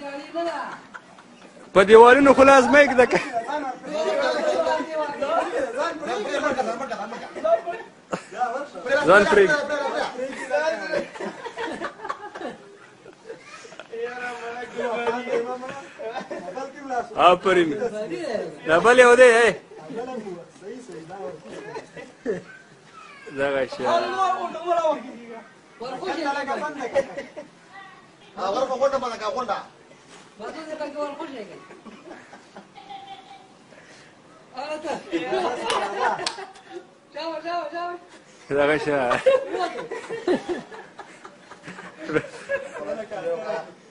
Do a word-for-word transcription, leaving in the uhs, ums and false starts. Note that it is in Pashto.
په دیوالونو خو لاس مه ږده که ځان پرېږده آفرین دا بل یو دی دغه شی دغه شی